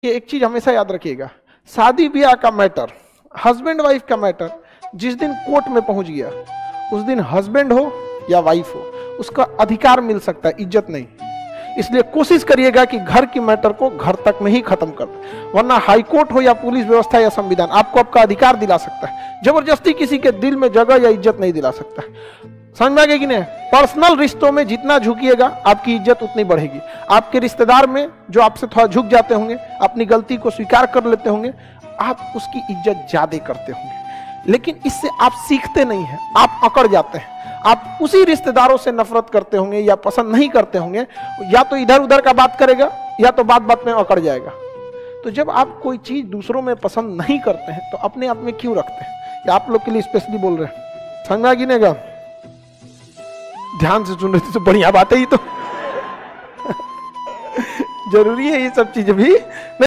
ये एक चीज हमेशा याद रखिएगा, शादी ब्याह का मैटर, हस्बैंड वाइफ का मैटर जिस दिन कोर्ट में पहुंच गया उस दिन हस्बैंड हो या वाइफ हो उसका अधिकार मिल सकता है, इज्जत नहीं। इसलिए कोशिश करिएगा कि घर की मैटर को घर तक में ही खत्म कर दे, वरना हाई कोर्ट हो या पुलिस व्यवस्था या संविधान आपको आपका अधिकार दिला सकता है, जबरदस्ती किसी के दिल में जगह या इज्जत नहीं दिला सकता। समझ में आ गया कि नहीं? पर्सनल रिश्तों में जितना झुकिएगा आपकी इज्जत उतनी बढ़ेगी। आपके रिश्तेदार में जो आपसे थोड़ा झुक जाते होंगे, अपनी गलती को स्वीकार कर लेते होंगे, आप उसकी इज्जत ज्यादा करते होंगे। लेकिन इससे आप सीखते नहीं हैं, आप अकड़ जाते हैं। आप उसी रिश्तेदारों से नफरत करते होंगे या पसंद नहीं करते होंगे, या तो इधर उधर का बात करेगा या तो बात बात में अकड़ जाएगा। तो जब आप कोई चीज दूसरों में पसंद नहीं करते हैं तो अपने आप में क्यों रखते हैं? या आप लोग के लिए स्पेशली बोल रहे हैं, समझ में आ गया ना? ध्यान से सुन रहे थे तो बढ़िया बात है, ये तो जरूरी है ये सब चीजें भी।